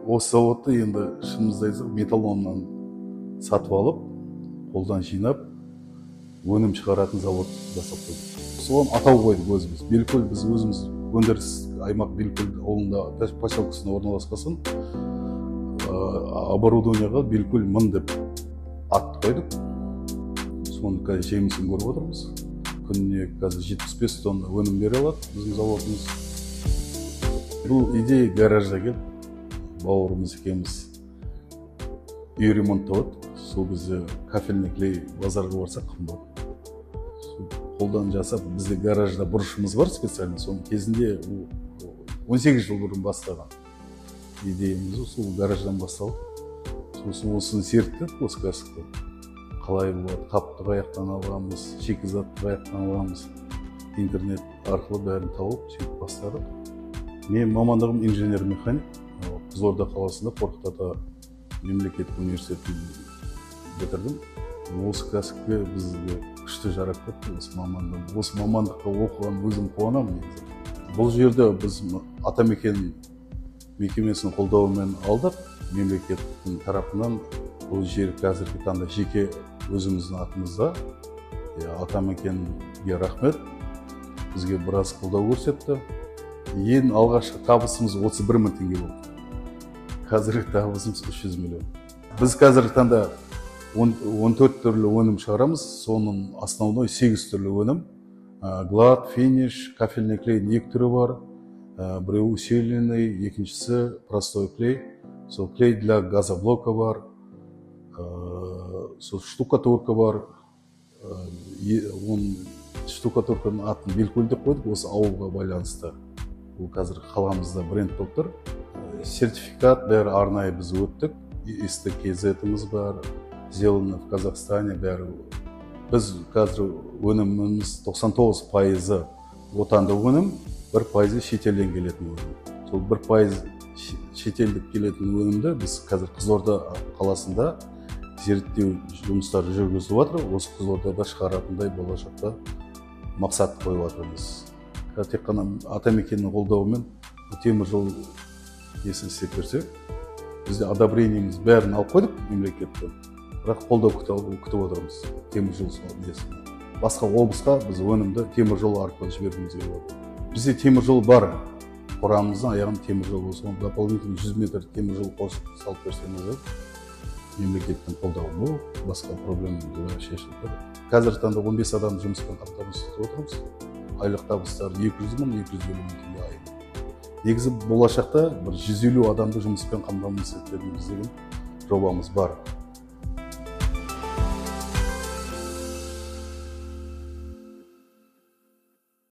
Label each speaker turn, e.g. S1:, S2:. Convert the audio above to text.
S1: осы заводты енді шынымызды айтсақ металлоломнан сатып алып, қолдан жинап, өнім шығаратын завод жасап қойдық. Соған атау қойдық өзіміз. Белкөл, біз өзіміз өндіріс аймақ Белкөл ауылында поселкесіне орналасқасын, оборудованияға Белкөл 1000 деп ат қойдық. Соны қазір жемісін көріп отырмыз. Күніне қазір 75 тонна өнім бере алады біздің заводымыз. Бұл идея гаражда келіп, бауырымыз екеуміз үй ремонттап, сол кезде кафельный клей базарға барсақ қымбат. Қолдан жасап, бізде гаражда бұрышымыз бар специально, соның кезінде 18 жыл бұрын бастаған идеямыз сол гараждан басталды. Сосын осыны зерттеп, осы кәсіпті қалай болады, қапты қаяқтан аламыз, шикізатты қаяқтан аламыз, интернет арқылы бәрін тауып, сөйтіп бастадық. Мен мамандығым инженер-механик, Қызылорда қаласында Қорқыт ата мемлекеттік университетін бітірдім. Осы кәсіпке бізге күшті жарап кетті, осы мамандыққа оқыған өзім қуанамын. Бұл жерде біз атамекен мекемесінің қолдауымен алдық, мемлекеттің тарапынан. Бұл жер қазіргі таңда жеке өзіміздің атымызда. Атамекенге рахмет, бізге біраз қолдау көрсетті. Ең алғашқы табысымыз 31 мың теңге болды. Қазіргі табысымыз 300 миллион. Біз қазіргі таңда 14 түрлі өнім шығарамыз, соның основной 8 түрлі өнім. Глад, финиш, кафельный клей 2 түрі бар, біреуі усиленный, екіншісі простой клей. Сол клей для газоблока бар, сол штукатурка бар. Штукатурканың атын Белкөл деп қойдық, осы ауылға байланысты. Бұл қазір қаламызда бренд болып тұр. Сертификат бәрі арнайы біз өттік. СТКЗ-іміз бар, сделано в Казахстане бәрі. Біз қазір өніміміз 99% отандық өнім, 1% шетелден келетін өнім. Сол 1% шетелдік келетін өнімді біз қазір Қызылорда қаласында зерттеу жұмыстары жүргізіліп жатыр. Осы Қызылордада шығаратындай болашақта мақсат қойып жатырмыз. Тек қана атамекеннің қолдауымен темір жол несін істеп берсек, бізде одобрениеміз бәрін алып қойдық мемлекеттен, бірақ қолдау күтіп отырмыз темір жол несін. Басқа облысқа біз өнімді темір жол арқылы жібергіміз келіп отыр. Бізде темір жол бар, құрамымыздың аяғын темір жол болса, дополнительный 100 метр темір жол қосып салып берсеңіз, мемлекеттің қолдауы бұл, басқа проблема шешіліп тұр. Қазіргі таңда 15 адам жұмыспен қамтамасыз етіп отырмыз. Айлық табыстары 200 мың, 250 мың теңге айына. Негізі болашақта 150 адамды жұмыспен қамтамасыз етеміз деген жобамыз бар.